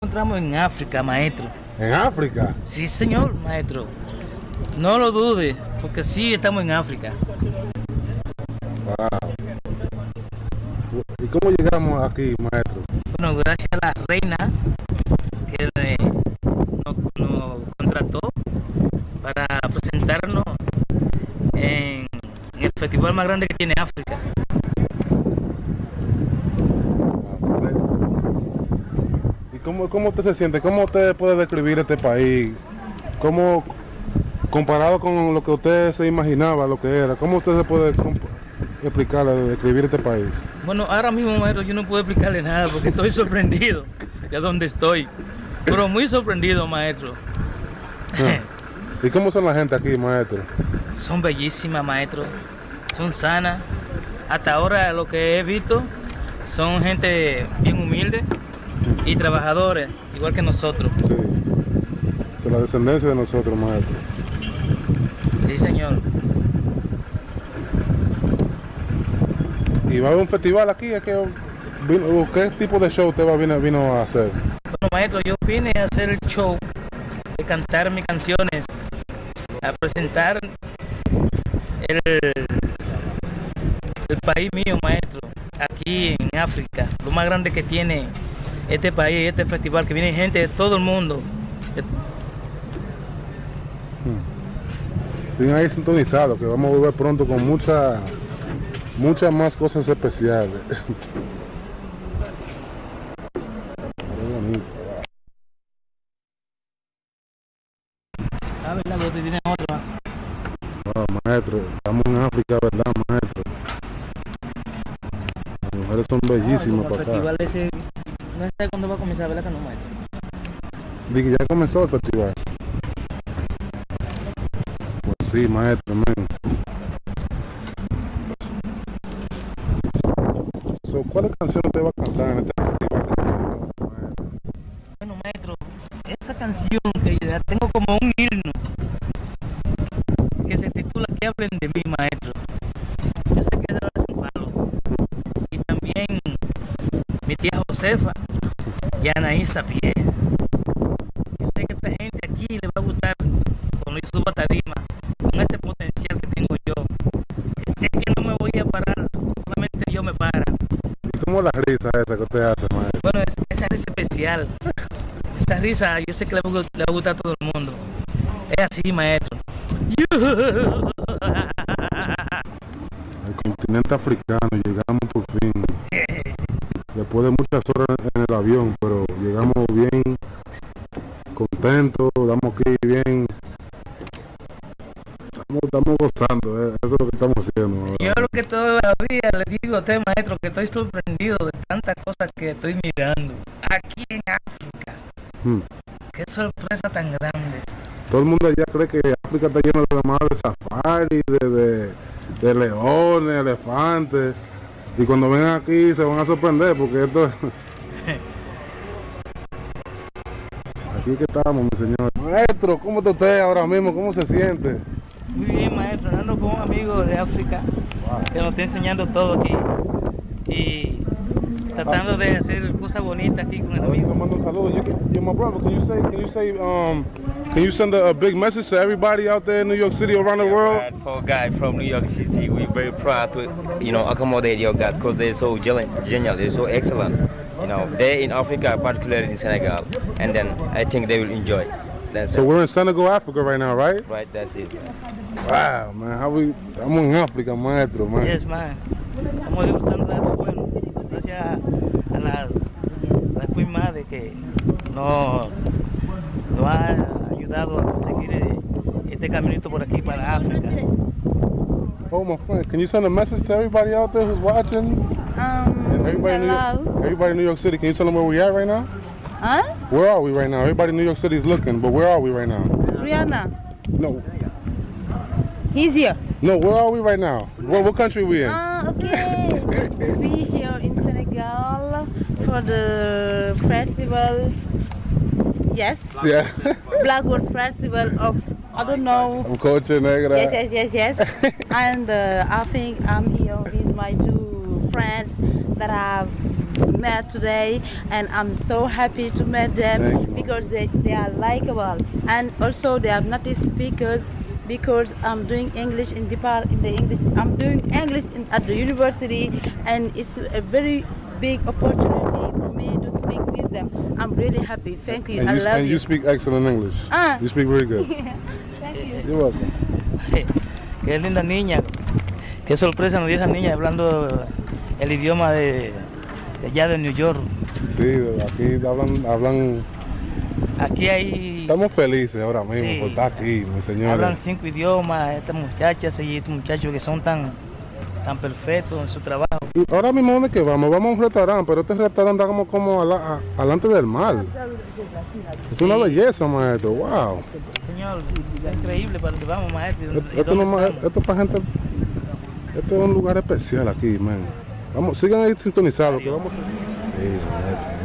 Encontramos en África, maestro. ¿En África? Sí, señor, maestro. No lo dude, porque sí estamos en África. Wow. ¿Y cómo llegamos aquí, maestro? Bueno, gracias a la reina que nos contrató para presentarnos en el festival más grande que tiene África. ¿Y cómo usted se siente? ¿Cómo usted puede describir este país? ¿Cómo, comparado con lo que usted se imaginaba, lo que era, cómo usted se puede explicar, describir este país? Bueno, ahora mismo, maestro, yo no puedo explicarle nada porque estoy sorprendido de dónde estoy. Pero muy sorprendido, maestro. ¿Y cómo son la gente aquí, maestro? Son bellísimas, maestro. Son sanas. Hasta ahora lo que he visto son gente bien humilde y trabajadores, igual que nosotros. Sí. Es la descendencia de nosotros, maestro. Sí, señor. ¿Y va a haber un festival aquí? ¿Qué tipo de show usted vino a hacer? Bueno, maestro, yo vine a hacer el show, de cantar mis canciones, a presentar el país mío, maestro, aquí en África, lo más grande que tiene este país, este festival, que viene gente de todo el mundo. Siguen ahí sintonizados, que vamos a volver pronto con muchas más cosas especiales. A ver, la voz tiene otra. Oh, maestro, estamos en África, ¿verdad, maestro? Las mujeres son bellísimas para acá. El festival ese, no sé cuándo va a comenzar, ¿verdad que no, maestro? Dije, ya comenzó el festival. Pues sí, maestro, man. ¿Cuál canción usted va a cantar en este festival? Bueno, maestro, esa canción que ya tengo como un himno que se titula "Que hablen de mí, maestro". Yo sé que es un palo. Y también mi tía Josefa y Anaísa Pie. Yo sé que esta gente aquí le va a gustar cuando yo suba a tarima, con ese potencial que tengo yo. Que sé que no me voy a parar, solamente yo me para. ¿Y cómo es la risa esa que usted hace, maestro? Bueno, esa risa especial. Esa risa yo sé que le va a gustar a todo el mundo. Es así, maestro. El continente africano, llegamos por fin. Después de muchas horas en el avión, pero llegamos bien contentos, estamos aquí bien. Estamos gozando, eso es lo que estamos haciendo ahora. Yo lo que todavía le digo a usted, maestro, que estoy sorprendido de tantas cosas que estoy mirando aquí en África. Qué sorpresa tan grande. Todo el mundo allá cree que África está lleno de safari, de leones, elefantes. Y cuando vengan aquí se van a sorprender porque esto... Aquí que estamos, mi señor. Maestro, ¿cómo está usted ahora mismo? ¿Cómo se siente? Muy bien, maestro, hablando con un amigo de África que nos está enseñando todo aquí y tratando de hacer cosas bonitas aquí con el amigo. Te mando un saludo. You're my brother. Can you send a big message to everybody out there in New York City, around the world? For a guy from New York City, we're very proud to, accommodate your guys because they're so genial, they're so excellent. They're in Africa, particularly in Senegal, and then I think they will enjoy. So we're in Senegal, Africa right now, right? Right, that's it. Wow, man, estamos en África, maestro, man. Yes, man. Estamos disfrutando de algo bueno, gracias a las Queen Madre que nos ha ayudado a seguir este caminito por aquí para África. Oh, my friend, can you send a message to everybody out there who's watching? Everybody in New York City, can you tell them where we at right now? Huh? Where are we right now? Everybody in New York City is looking, but where are we right now? Rihanna. No. He's here. No, where are we right now? What country are we in? Okay. We here in Senegal for the festival. Yes. Yeah. Blackwood Festival of, I don't know. Culture Negra. Yes. And I think I'm here with my two friends that I've met today, and I'm so happy to meet Thank them you. because they are likable, and also they are native speakers. Because I'm doing English in the English, I'm doing English at the university, and it's a very big opportunity for me to speak with them. I'm really happy. Thank you. I love And you. you speak excellent English. Ah. You speak very good. Thank you. You're welcome. Qué linda niña. Qué sorpresa nos dio esa niña hablando el idioma de allá de New York. Sí, aquí hablan. Aquí hay... Estamos felices ahora mismo Sí. por estar aquí, mi señora. Hablan 5 idiomas, estas muchachas y estos muchachos que son tan perfectos en su trabajo. Y ahora mismo, ¿dónde que vamos? Vamos a un restaurante, pero este restaurante está como alante del mar. Es Sí. una belleza, maestro. Wow. Señor, es increíble para que vamos, maestro. ¿Y Esto, dónde no, estamos? esto es para gente. Esto es un lugar especial aquí, man. Vamos, sigan ahí sintonizados, que vamos a... Sí, maestro.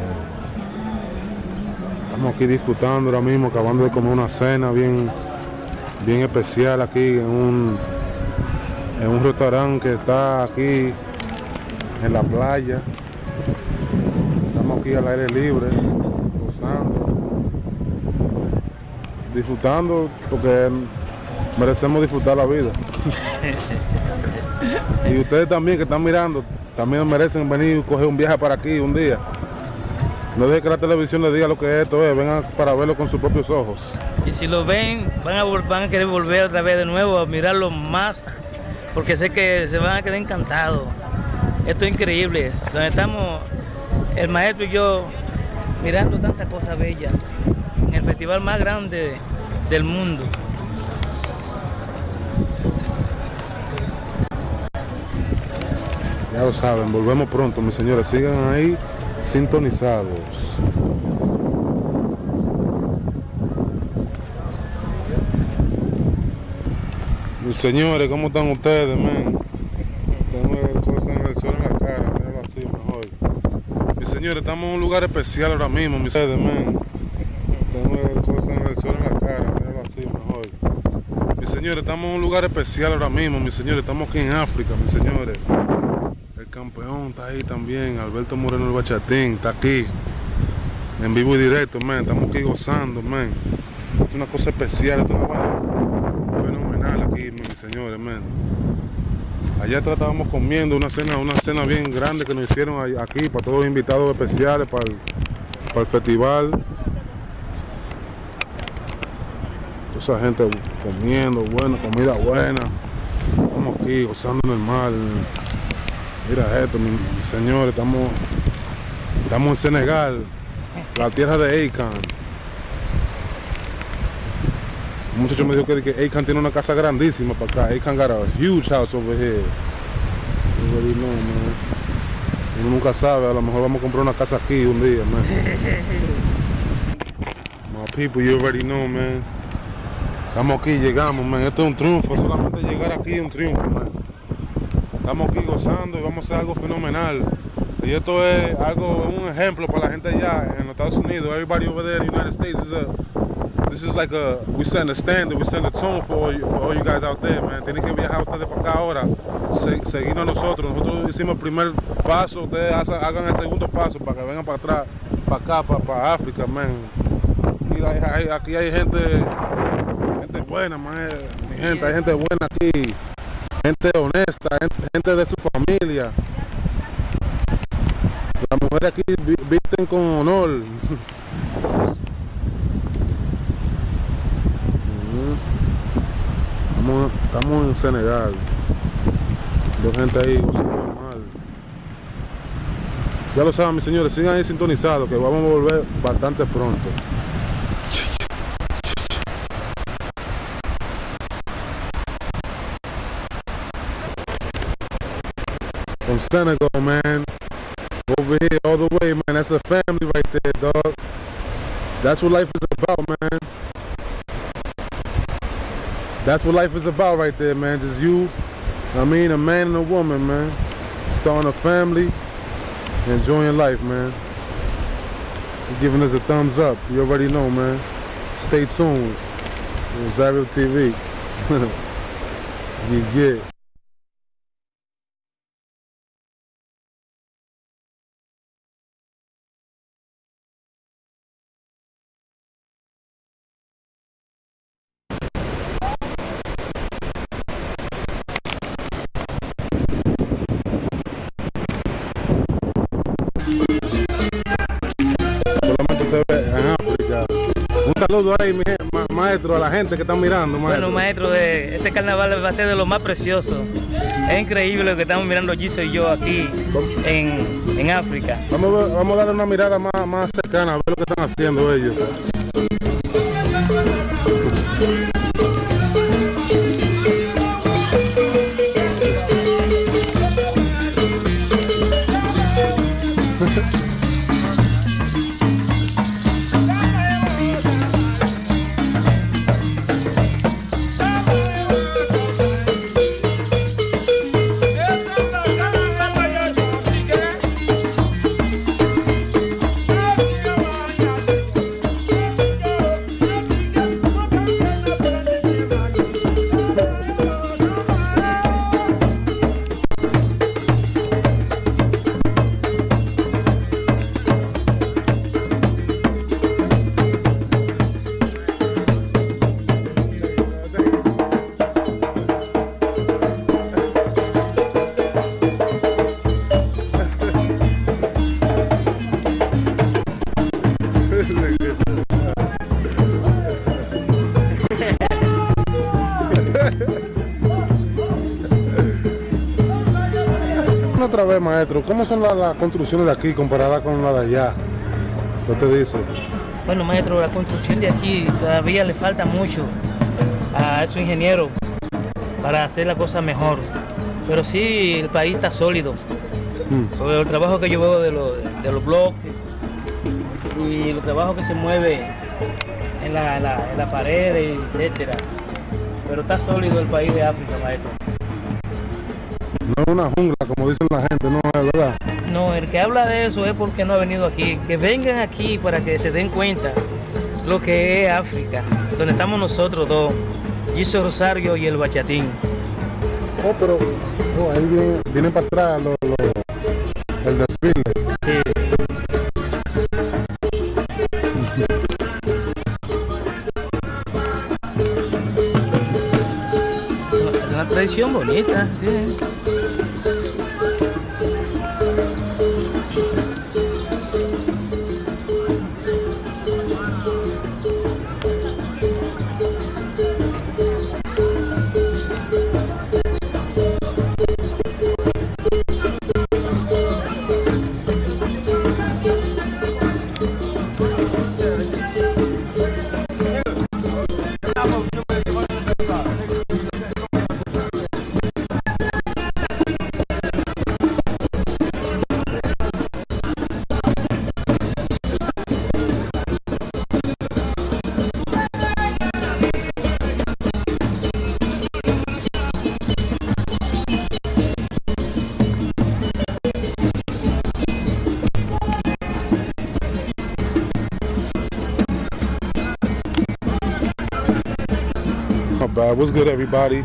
Estamos aquí disfrutando ahora mismo, acabando de comer una cena bien especial aquí en un restaurante que está aquí en la playa. Estamos aquí al aire libre, gozando, disfrutando, porque merecemos disfrutar la vida. Y ustedes también que están mirando, también merecen venir y coger un viaje para aquí un día. No deje que la televisión les diga lo que esto es, vengan para verlo con sus propios ojos. Y si lo ven, van a querer volver otra vez de nuevo a mirarlo más, porque sé que se van a quedar encantados. Esto es increíble, donde estamos el maestro y yo mirando tantas cosas bellas, en el festival más grande del mundo. Ya lo saben, volvemos pronto, mis señores, sigan ahí sintonizados. Mis señores, ¿cómo están ustedes, men? Tengo cosas en el sol en la cara, míralo así mejor. Mis señores, estamos en un lugar especial ahora mismo, mis señores, men. Tengo cosas en el sol en la cara, míralo así mejor. Mis señores, estamos en un lugar especial ahora mismo, mis señores, estamos aquí en África, mis señores. El campeón está ahí también, Alberto Moreno el Bachatín, está aquí, en vivo y directo, man. Estamos aquí gozando, man. Esto es una cosa especial, esto es una vaina fenomenal aquí, mis señores, man. Allá atrás estábamos comiendo una cena bien grande que nos hicieron aquí para todos los invitados especiales, para el festival. Toda esa gente comiendo, buena, comida buena. Estamos aquí gozando en el mar. Mira esto, mis señores, estamos en Senegal, la tierra de Akon. Un muchacho me dijo que Akon tiene una casa grandísima para acá. Akon got a huge house over here. Nobody know, man. Uno nunca sabe, a lo mejor vamos a comprar una casa aquí un día, man. My people, you already know, man. Estamos aquí, llegamos, man. Esto es un triunfo, solamente llegar aquí es un triunfo, man. Estamos aquí gozando y vamos a hacer algo fenomenal. Y esto es un ejemplo para la gente allá en los Estados Unidos. Everybody over there in the United States this is like we set a standard, we set a tone for all you guys out there, man. Tienen que viajar ustedes para acá ahora, seguirnos a nosotros. Nosotros hicimos el primer paso, ustedes hagan el segundo paso para que vengan para atrás, para acá, para África, man. Mira, aquí hay gente buena, man. Mi gente, hay gente buena aquí. Gente honesta, gente de su familia. Las mujeres aquí visten con honor. Estamos en Senegal. Dos gente ahí gozando mal. Ya lo saben, mis señores, sigan ahí sintonizados que vamos a volver bastante pronto. From Senegal, man. Over here all the way, man. That's a family right there, dog. That's what life is about, man. That's what life is about right there, man. Just you, a man and a woman, man. Starting a family, enjoying life, man. You're giving us a thumbs up. You already know, man. Stay tuned. Rosario TV. Yeah. saludo ahí, maestro, a la gente que está mirando, maestro. Bueno, maestro, este carnaval va a ser de lo más precioso. Es increíble lo que estamos mirando Giso y yo aquí en África. Vamos a darle una mirada más cercana, a ver lo que están haciendo ellos. Otra vez, maestro, ¿cómo son las construcciones de aquí comparadas con las de allá? ¿Qué te dice? Bueno, maestro, la construcción de aquí todavía le falta mucho a esos ingenieros para hacer la cosa mejor. Pero sí, el país está sólido. Por el trabajo que yo veo de los bloques y los trabajos que se mueven en la pared, etcétera. Pero está sólido el país de África, maestro. No es una jungla, como dicen la gente, no es verdad. No, el que habla de eso es porque no ha venido aquí. Que vengan aquí para que se den cuenta lo que es África, donde estamos nosotros dos, Giso Rosario y el Bachatín. Oh, pero ahí vienen para atrás el desfile. Sí. Es una tradición bonita. Sí. What's good, everybody?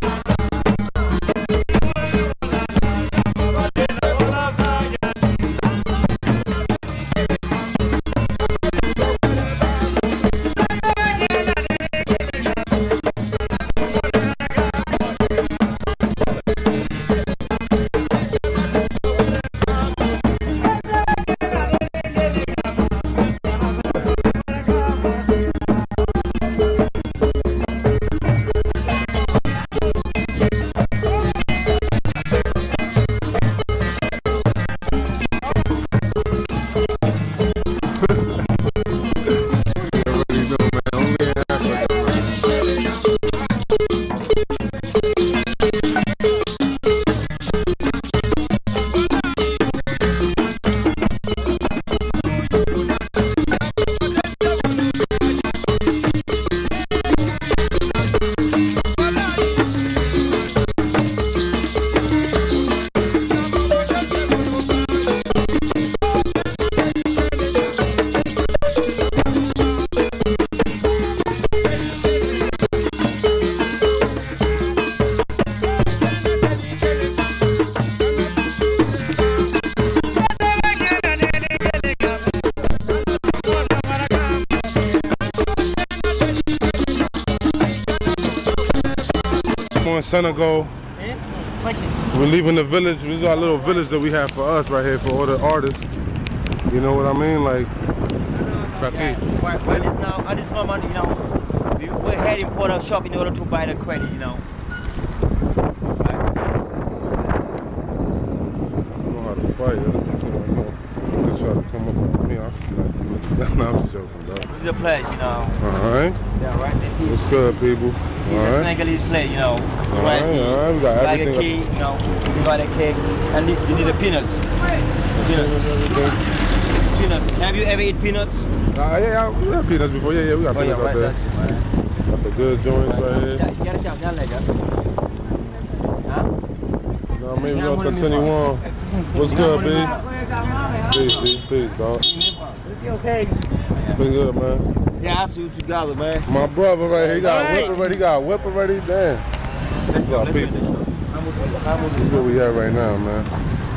In Senegal, we're leaving the village. This is our little village that we have for us right here for all the artists. You know what I mean? Like, aquí. Right now, at this moment, you know, we're heading for the shop in order to buy the credit, you know. I don't know how to fight. I don't know. They try to come up with me. I'll slap you. No, I'm joking, dog. This is a place, you know. Alright. Yeah, right. This is What's good, people? the Alright. Senegalese plate, you know. Alright, alright. We got Like a everything. cake, you know. We got a cake. And this is the peanuts. Peanuts. Have you ever eaten peanuts? Yeah, we had peanuts before. Yeah, we got peanuts out there. Got the good joints right here. Huh? You know what I mean? We gonna continue on. What's good, B? Peace, dog. Okay. Been good, man. Yeah, I see what you got, man. My brother right here, he got a whip already. He got a whip already. Damn. That's our people. This is where we at right now, man.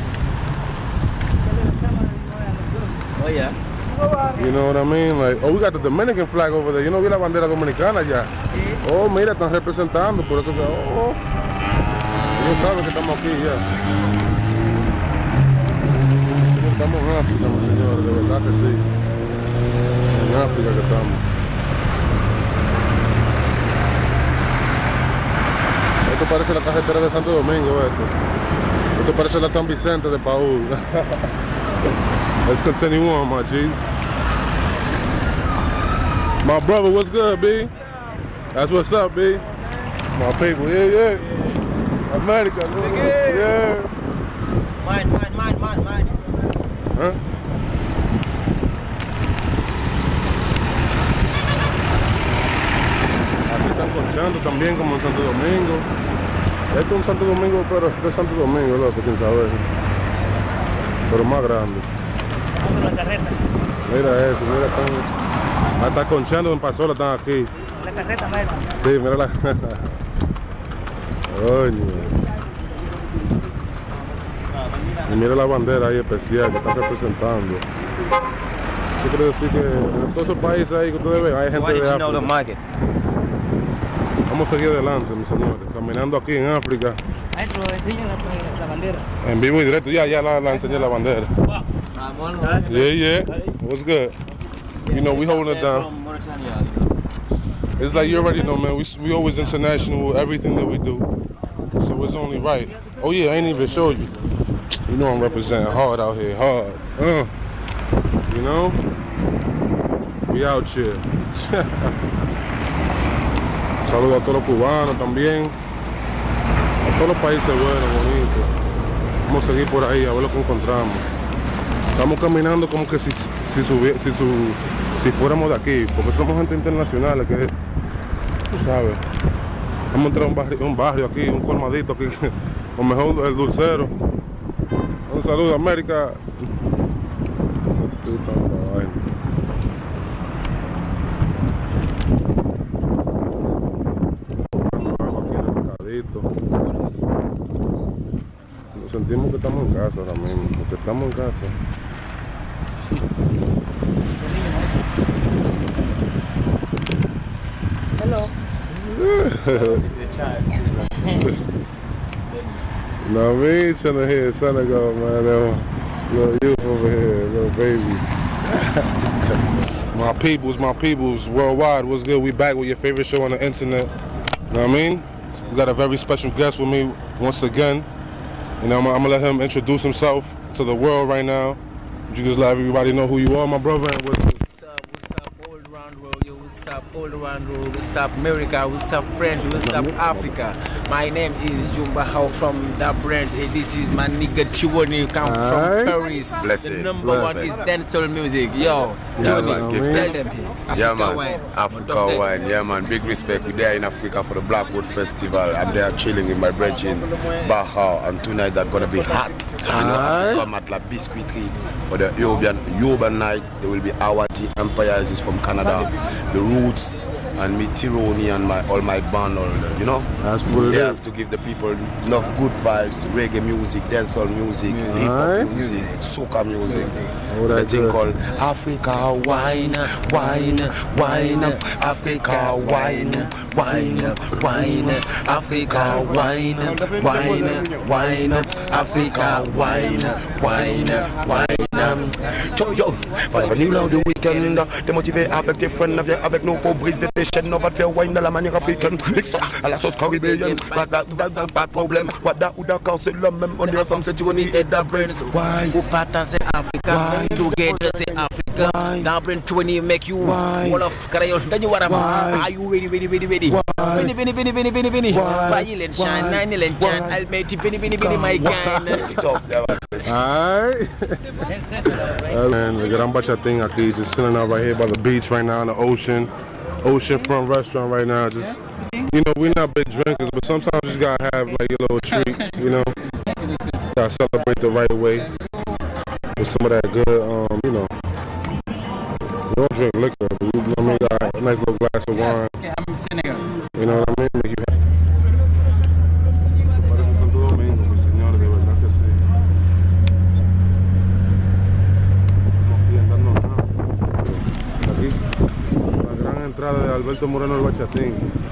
Oh, yeah. You know what I mean? Like, oh, we got the Dominican flag over there. You know, we la bandera dominicana ya. Oh, mira, están representando. Por eso que, oh. Ellos saben que estamos aquí ya. Estamos en África, mis señores, de verdad que sí. En África que estamos. Esto parece la carretera de Santo Domingo, esto. Esto parece la San Vicente de Paúl. Let's continue on, my G. My brother, what's good, B? That's what's up, B. My people, yeah. America, yeah. Mine. Huh? Aquí están conchando también como en Santo Domingo. Esto es un Santo Domingo, pero esto es Santo Domingo, loco, sin saber. Pero más grande. Vamos a la carreta. Mira eso, mira, están hasta conchando en Pasola, están aquí. La carreta, maestro. Sí, mira la... Coño. Y mira la bandera ahí especial que están representando. Yo quiero decir que en todos esos países ahí que ustedes ven, hay gente Why did de you know the África. market? Vamos a seguir adelante, mis señores, caminando aquí en África, Maestro, enseña la bandera. en vivo y directo. Ya la enseñé la bandera. Wow. Yeah. What's good? You know, we holding it down. From Mauritania, you know. It's like you already know, man. We always international with everything that we do, so it's only right. Oh yeah, I ain't even showed you. You know I'm representing hard out here, hard. You know, we out here. Saludo a todos los cubanos también, a todos los países buenos, bonitos. Vamos a seguir por ahí a ver lo que encontramos. Estamos caminando como que si fuéramos de aquí, porque somos gente internacional, que tú sabes. Vamos a entrar a un barrio aquí, un colmadito aquí, o mejor el dulcero. Un saludo a América. Nos sentimos que estamos en casa ahora mismo, porque estamos en casa. Hello. No, me trying to hear Senegal, man. Little youth over here, little baby. My peoples worldwide. What's good? We back with your favorite show on the internet. You know what I mean? We got a very special guest with me once again. You know, I'm gonna let him introduce himself to the world right now. Would you just let everybody know who you are, my brother? And What's up, all around world, yo, what's up, all around world, what's up, America, what's up, French, what's up, Africa. My name is Jumba How from the brands, and this is my nigga Chiwoni, come from Paris. Blessed. The number one is dancehall music, yo. Yeah, man, give Tell thanks. them, Yeah, Africa man, wine. Africa wine. Yeah, man, big respect. We're there in Africa for the Blackwood Festival. I'm there chilling with my brethren, Bahao, and tonight they're gonna be hot. You know, Africa at La Biscuiterie for the urban night. There will be Awati Empires is from Canada, the Roots, and me Tironi and all my band, you know. That's what it Yeah, is. to give the people enough good vibes, reggae music, dancehall music, hip hop music, soca music. Oh, The that's thing good. called Africa wine, wine, wine, Africa wine, wine, wine, Africa wine, wine, wine, Africa wine, wine, wine. Yo, voilà, venu lors du week-end, démotivé avec tes friends, avec nos pauvres briser tes chaînes, on va te faire wine de la manière africaine. L'extra à la sauce caribéenne, pas de problème. Wada ou d'accord, c'est le même, on est comme c'est Johnny et Da Brains. Why? Who pattern c'est Africa, together c'est Africa. Da Brains 20 make you all of Carayol. Then you are you ready? Vini. Violent shine, 9 and shine. I'll make it vini, my kind. Alright. Man, the Gran Bachatin aquí, just chilling out right here by the beach right now in the oceanfront restaurant right now. Just, you know, we're not big drinkers, but sometimes you just gotta have like a little treat, you know. Gotta celebrate the right way with some of that good, you know. You don't drink liquor, but you know what I mean, got a nice little glass of wine. You know what I mean? Make you happy. Parece Santo Domingo, mis señores, de verdad que sí. Aquí, la gran entrada de Alberto Moreno del Bachatín.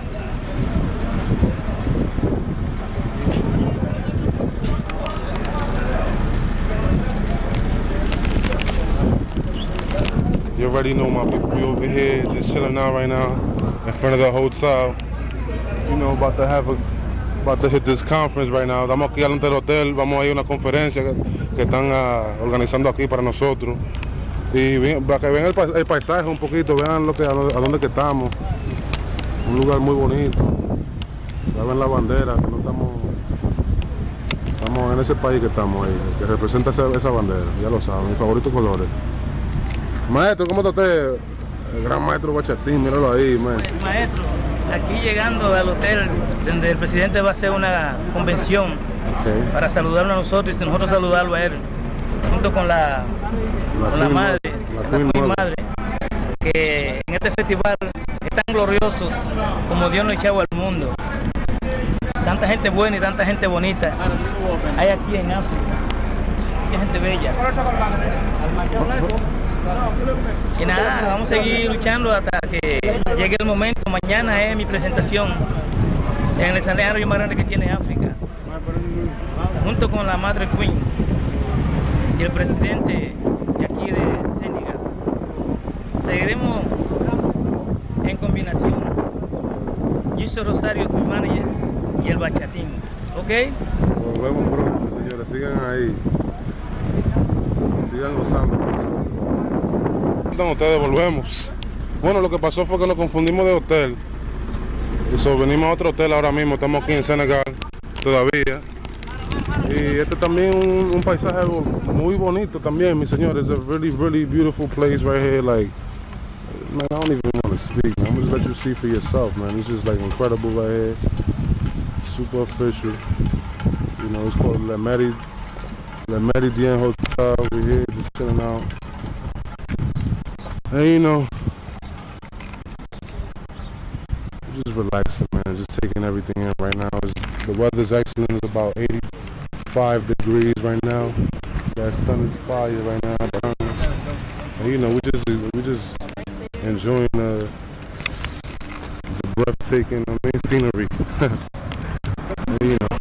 You already know my people be over here just chilling out right now in front of the hotel. You know, about to hit this conference right now. Estamos aquí delante del hotel, vamos a ir a una conferencia que están organizando aquí para nosotros. Y para que vean el paisaje un poquito, vean a dónde que estamos. Un lugar muy bonito. Ya ven la bandera, que no estamos en ese país que estamos ahí, que representa esa bandera, ya lo saben, mis favoritos colores. Maestro, ¿cómo está usted? El gran maestro Bachatín, míralo ahí, man. Pues, maestro, aquí llegando al hotel donde el presidente va a hacer una convención para saludarlo a nosotros y nosotros saludarlo a él, junto con la madre, la Queen Madre, que en este festival es tan glorioso como Dios nos echó al mundo. Tanta gente buena y tanta gente bonita hay aquí en África, mucha gente bella. Y nada, vamos a seguir luchando hasta que llegue el momento. Mañana es mi presentación en el escenario más grande que tiene África, junto con la Madre Queen y el presidente de aquí de Senegal. Seguiremos en combinación. Yo soy Rosario, tu manager, y el Bachatín, ¿ok? Nos vemos pronto, señores. Sigan ahí. Sigan gozando con nosotros. Ustedes volvemos. Bueno, lo que pasó fue que nos confundimos de hotel. Y venimos a otro hotel ahora mismo. Estamos aquí en Senegal todavía. Y este también un paisaje muy bonito también, mis señores. It's a really, really beautiful place right here. Like, man, I don't even want to speak, man. I'm just let you see for yourself, man. It's just like incredible right here. Super official. You know, it's called Le Méridien Hotel. We're here just chilling out. And you know, just relaxing, man. Just taking everything in right now. The weather's excellent. It's about 85 degrees right now. That sun is fire right now. And you know, we just enjoying the breathtaking, scenery. And, you know.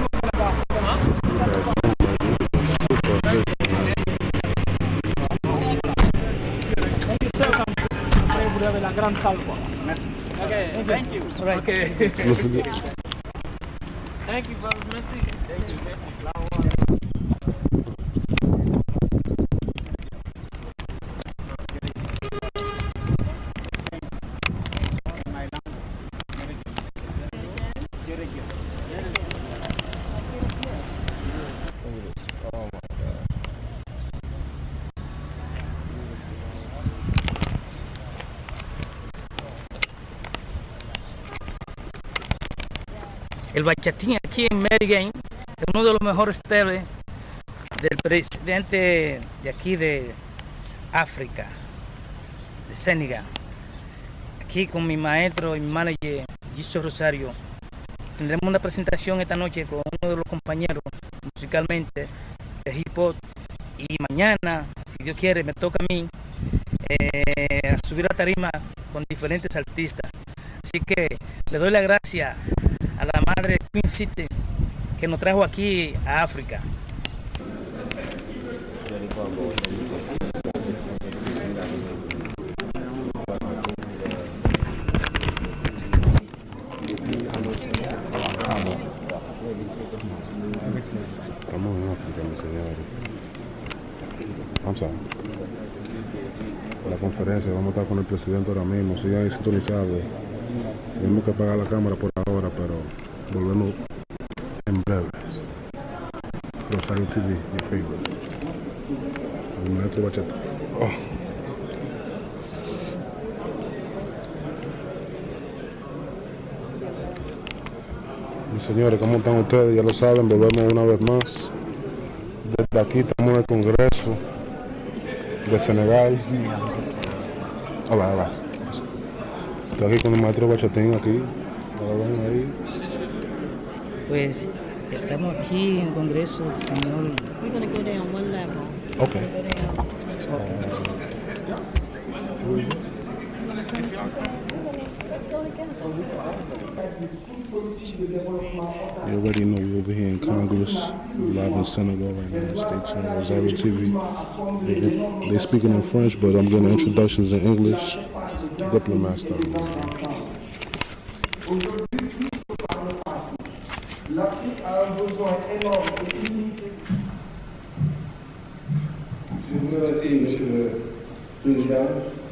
La gran salva. Okay, thank you. Right. Okay. Thank you, brother. Merci. Thank you. El Bachatín aquí en Méridien es uno de los mejores hoteles del presidente de aquí de África, de Senegal. Aquí con mi maestro y mi manager, Gisio Rosario, tendremos una presentación esta noche con uno de los compañeros musicalmente de hip hop. Y mañana, si Dios quiere, me toca a mí subir a tarima con diferentes artistas. Así que le doy la gracia a la madre Queen City que nos trajo aquí a África. I'm sorry. La conferencia, vamos a estar con el presidente ahora mismo, sigan ahí sintonizados. Tenemos que apagar la cámara por ahora, pero volvemos en breve. Rosario TV, your favorite. El maestro Bachata. Oh. Mis señores, ¿cómo están ustedes? Ya lo saben, volvemos una vez más. Desde aquí estamos en el Congreso de Senegal. Hola. Estoy aquí con el maestro Bachatín aquí. ¿Ya lo ven ahí? Pues estamos aquí en Congreso, señor. We're going to go down one level. Okay. You already know we're over here in Congress, live in Senegal right now. Stay tuned, Rosario TV. They're speaking in French, but I'm getting introductions in English. Diplomat stuff. L'Afrique a un besoin énorme d'unité. Je vous remercie, Monsieur le Président.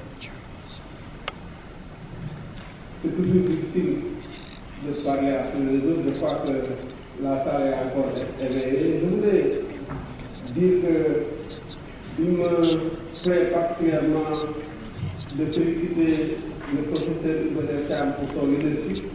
C'est toujours difficile de parler après les autres. Je crois que la salle est encore éveillée. Je voudrais dire qu'il me plaît particulièrement de féliciter le professeur Ibrahim Thiam pour son leadership.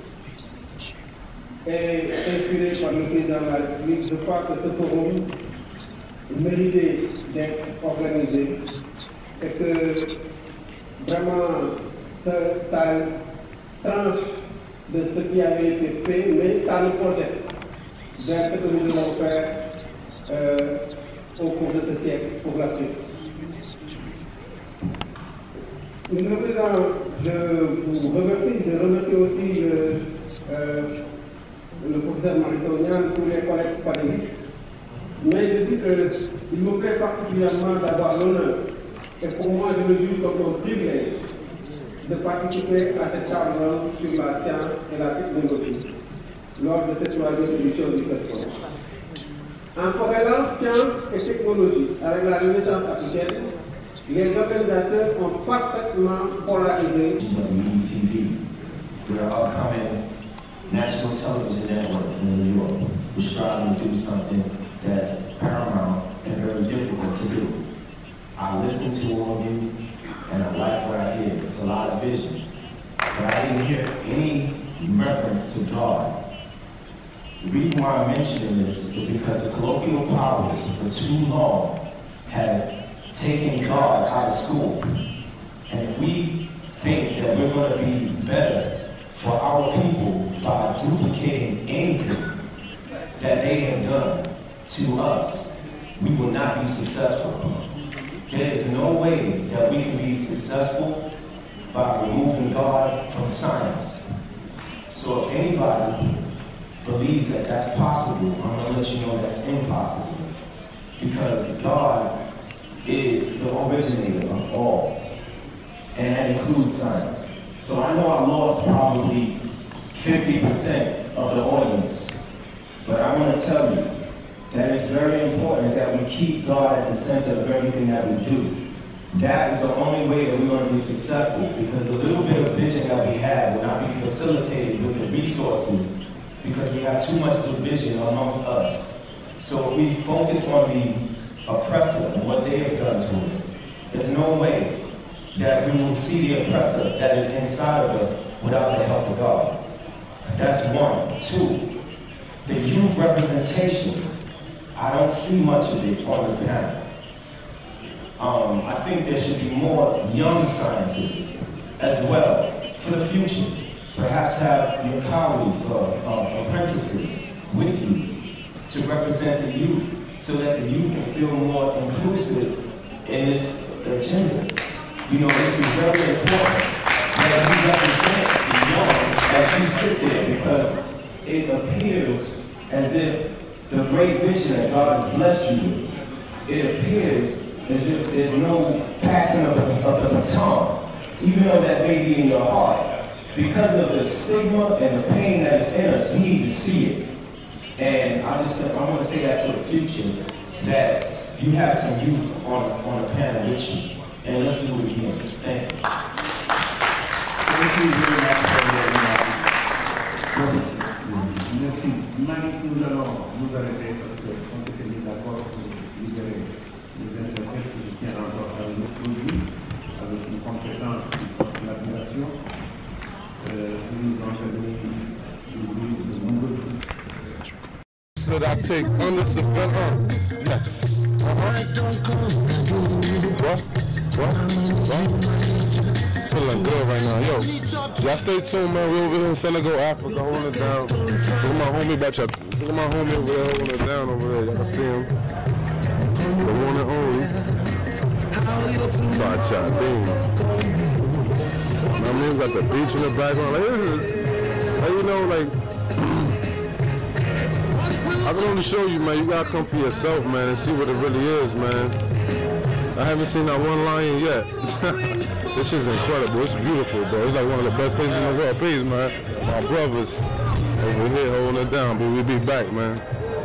Et inspiré par le président de la République, je crois que ce forum méritait d'être organisé et que vraiment ça tranche de ce qui avait été fait, mais ça nous projette vers ce que nous devons faire au cours de ce siècle pour la suite. Monsieur le Président, je vous remercie. Je remercie aussi le professeur Maritonyan, tous les collègues panélistes. Mais je dis qu'il me plaît particulièrement d'avoir l'honneur, et pour moi je le vis comme un privilège, de participer à cette table ronde sur la science et la technologie lors de cette 3e édition du festival. En corrélant science et technologie avec la Renaissance africaine, les organisateurs ont parfaitement polarisé. We're upcoming national television network in New York. We're striving to do something that's paramount and very difficult to do. I listen to all of you, and I like what I hear. It's a lot of vision. But I didn't hear any reference to God. The reason why I'm mentioning this is because the colloquial powers for too long have taken God out of school. And if we think that we're going to be better for our people by duplicating anything that they have done to us, we will not be successful. There is no way that we can be successful by removing God from science. So if anybody believes that that's possible, I'm going to let you know that's impossible. Because God is the originator of all, and that includes science. So I know I lost probably 50% of the audience, but I want to tell you that it's very important that we keep God at the center of everything that we do. That is the only way that we're going to be successful, because the little bit of vision that we have will not be facilitated with the resources, because we have too much division amongst us. So if we focus on the oppressor and what they have done to us, there's no way that we will see the oppressor that is inside of us without the help of God. That's one. Two, the youth representation. I don't see much of it on the panel. I think there should be more young scientists as well for the future. Perhaps have your colleagues or apprentices with you to represent the youth, so that the youth can feel more inclusive in this agenda. You know, this is very important that you represent the young as you sit there, because it appears as if the great vision that God has blessed you with, it appears as if there's no passing of the baton, even though that may be in your heart. Because of the stigma and the pain that is in us, we need to see it. And I want to say that for the future, that you have some youth on the panel with you. And let's do it again. Thank you. Thank you very much for your remarks. Merci. Nous allons nous arrêter parce qu'on s'était mis d'accord pour libérer les interprètes que je tiens encore à nous produire avec une compétence qui porte l'admiration. Nous enchaînons de nombreuses. So that I take under surveillance. Yes. What? Feeling good right now. Yo, y'all stay tuned, man. We over here in Senegal, Africa, holding it down. Look at my homie look at my homie over there holding it down over there. Y'all see him? The one and only. Side shot, boom. I mean, we got the beach in the background. Like, this is, like, you know, like, I can only show you, man. You gotta come for yourself, man, and see what it really is, man. I haven't seen that one lion yet. This is incredible. It's beautiful, bro. It's like one of the best things in the world. Peace, man. My brothers over here holding it down, but we'll be back, man.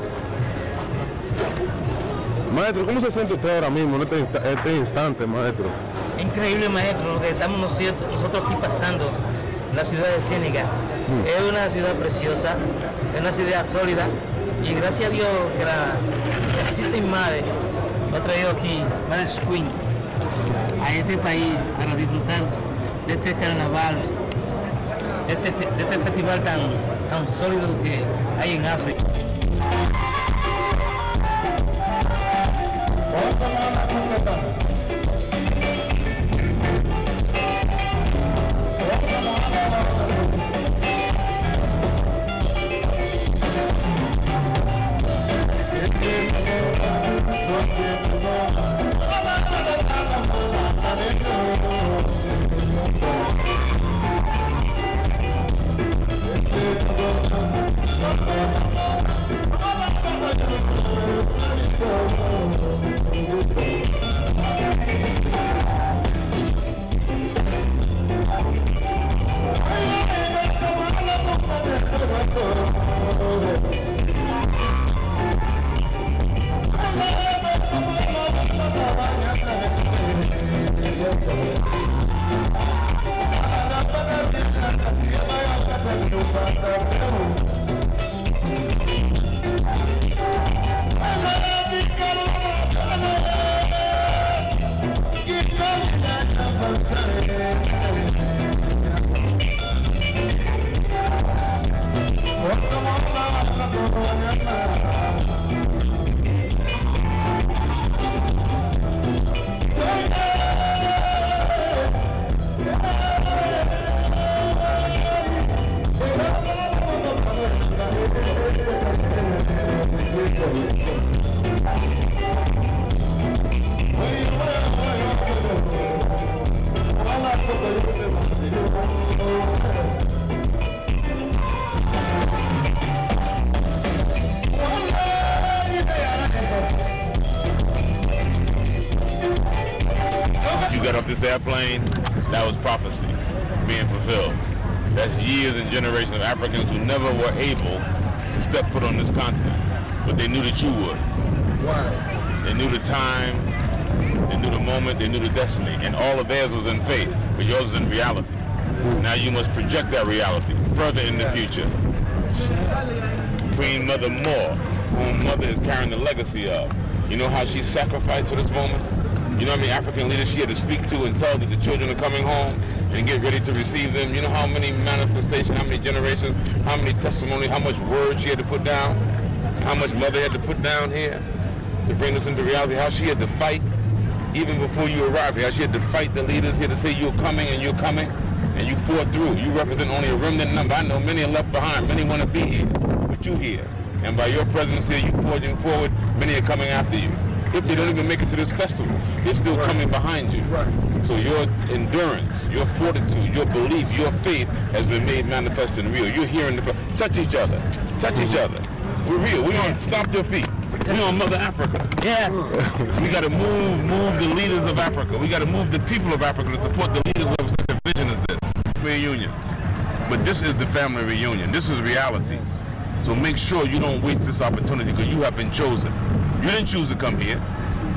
Maestro, ¿cómo se siente usted ahora mismo en este instante, maestro? Increíble, maestro, lo que estamos nosotros aquí pasando en la ciudad de Senegal. Es una ciudad preciosa, es una ciudad sólida, y gracias a Dios que la City Madre lo ha traído aquí, Mother's Queen, a este país para disfrutar de este carnaval, de este festival tan sólido que hay en África. This airplane, that was prophecy being fulfilled. That's years and generations of Africans who never were able to step foot on this continent, but they knew that you would. Wow. They knew the time, they knew the moment, they knew the destiny, and all of theirs was in faith, but yours is in reality. Now you must project that reality further in the future. Queen Mother Moore, whom Mother is carrying the legacy of. You know how she sacrificed for this moment? You know how many African leaders she had to speak to and tell that the children are coming home and get ready to receive them? You know how many manifestations, how many generations, how many testimonies, how much words she had to put down, how much Mother had to put down here to bring this into reality, how she had to fight even before you arrived here, how she had to fight the leaders here to say you're coming, and you fought through. You represent only a remnant number. I know many are left behind, many want to be here, but you here. And by your presence here, you forging forward, many are coming after you. If they don't even make it to this festival, they're still coming behind you. Right. So your endurance, your fortitude, your belief, your faith has been made manifest and real. You're here in the touch each other. Touch each other. We're real. We on stomp your feet. We on Mother Africa. Yes. We got to move the leaders of Africa. We got to move the people of Africa to support the leaders who have such a vision as this. Reunions. But this is the family reunion. This is reality. So make sure you don't waste this opportunity because you have been chosen. You didn't choose to come here.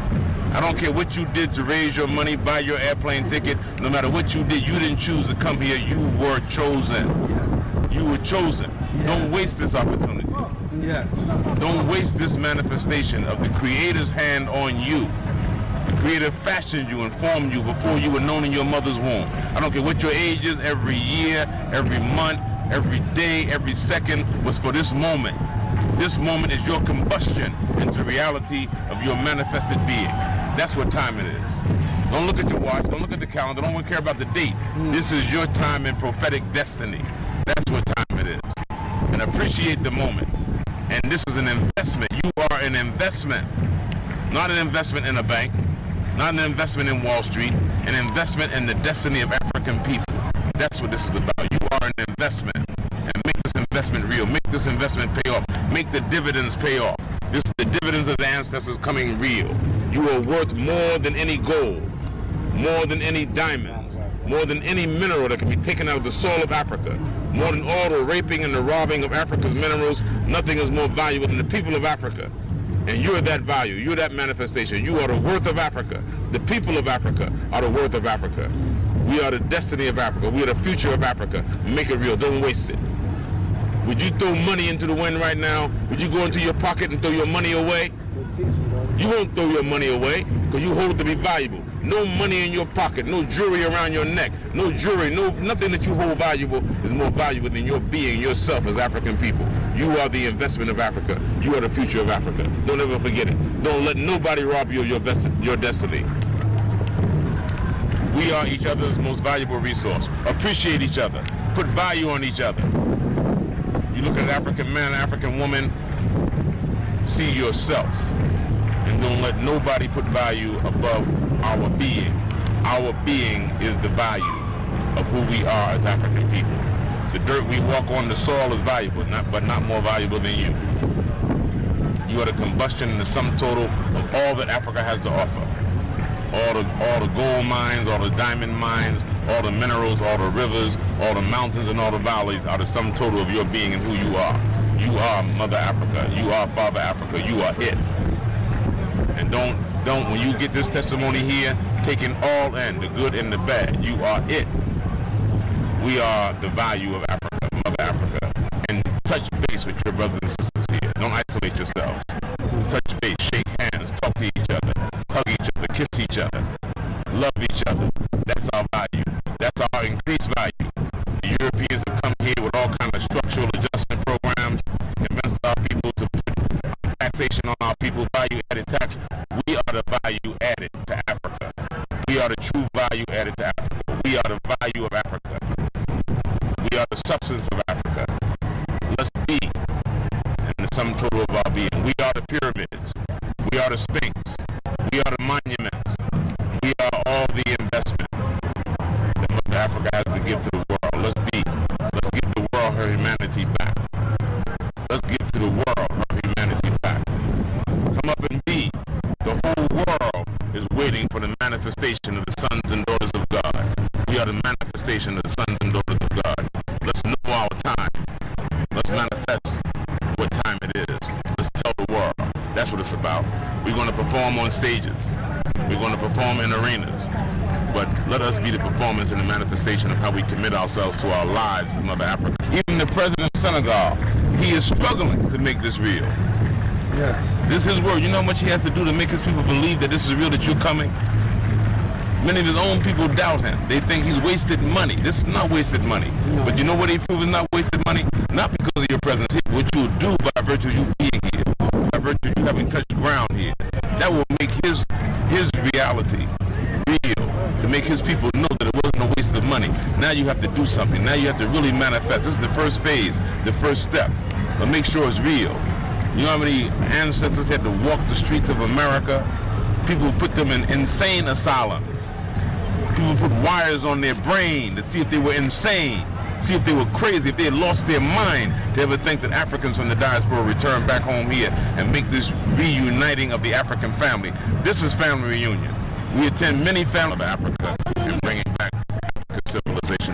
I don't care what you did to raise your money, buy your airplane ticket. No matter what you did, you didn't choose to come here. You were chosen. Yes. You were chosen. Yes. Don't waste this opportunity. Yes. Don't waste this manifestation of the Creator's hand on you. The Creator fashioned you and formed you before you were known in your mother's womb. I don't care what your age is, every year, every month, every day, every second was for this moment. This moment is your combustion into the reality of your manifested being. That's what time it is. Don't look at your watch, don't look at the calendar, don't care about the date. This is your time in prophetic destiny. That's what time it is. And appreciate the moment. And this is an investment. You are an investment. Not an investment in a bank, not an investment in Wall Street, an investment in the destiny of African people. That's what this is about. You are an investment. And make this investment real. Make this investment pay off. Make the dividends pay off. This is the dividends of the ancestors coming real. You are worth more than any gold, more than any diamonds, more than any mineral that can be taken out of the soil of Africa. More than all the raping and the robbing of Africa's minerals, nothing is more valuable than the people of Africa. And you're that value. You're that manifestation. You are the worth of Africa. The people of Africa are the worth of Africa. We are the destiny of Africa. We are the future of Africa. Make it real. Don't waste it. Would you throw money into the wind right now? Would you go into your pocket and throw your money away? You won't throw your money away because you hold it to be valuable. No money in your pocket, no jewelry around your neck, no jewelry, nothing that you hold valuable is more valuable than your being, yourself as African people. You are the investment of Africa. You are the future of Africa. Don't ever forget it. Don't let nobody rob you of your destiny. We are each other's most valuable resource. Appreciate each other. Put value on each other. You look at an African man, African woman, see yourself. And don't let nobody put value above our being. Our being is the value of who we are as African people. The dirt we walk on, the soil is valuable, but not more valuable than you. You are the combustion and the sum total of all that Africa has to offer. All the gold mines, all the diamond mines, all the minerals, all the rivers, all the mountains and all the valleys are the sum total of your being and who you are. You are Mother Africa. You are Father Africa. You are it. And don't, when you get this testimony here, take it all in, the good and the bad. You are it. We are the value of Africa, Mother Africa. And touch base with your brothers and sisters here. Don't isolate yourselves. Touch base, shake hands, talk to each other, hug each other, kiss each other, love each other. That's our value. That's our increased value. The Europeans have come here with all kinds of structural adjustment programs, convinced our people to put taxation on our people, value-added tax. We are the value added to Africa. We are the true value added to Africa. We are the value of Africa. We are the substance of Africa. Let's be in the sum total of our being. We are the pyramids. We are the Sphinx. We are the monuments. We are all the investment that Mother Africa has to give to the world. Let's be. Let's give the world her humanity back. Let's give to the world her humanity back. Come up and be. The whole world is waiting for the manifestation of the sons and daughters of God. We are the manifestation of the sons and daughters of God. Let's know our time. Let's manifest what time it is. Let's tell the world. That's what it's about. We're going to perform on stages. We're going to perform in arenas. But let us be the performance and the manifestation of how we commit ourselves to our lives in Mother Africa. Even the president of Senegal, he is struggling to make this real. Yes. This is his word. You know how much he has to do to make his people believe that this is real, that you're coming? Many of his own people doubt him. They think he's wasted money. This is not wasted money. No. But you know what he proves is not wasted money? Not because of your presence here. What you do by virtue of you being here, by virtue of you having touched ground here, that will make his reality real, to make his people know that it wasn't a waste of money. Now you have to do something. Now you have to really manifest. This is the first phase, the first step. But make sure it's real. You know how many ancestors had to walk the streets of America? People put them in insane asylums. People put wires on their brain to see if they were insane, see if they were crazy, if they had lost their mind to ever think that Africans from the diaspora return back home here and make this reuniting of the African family. This is family reunion. We attend many families of Africa and bringing back African civilization.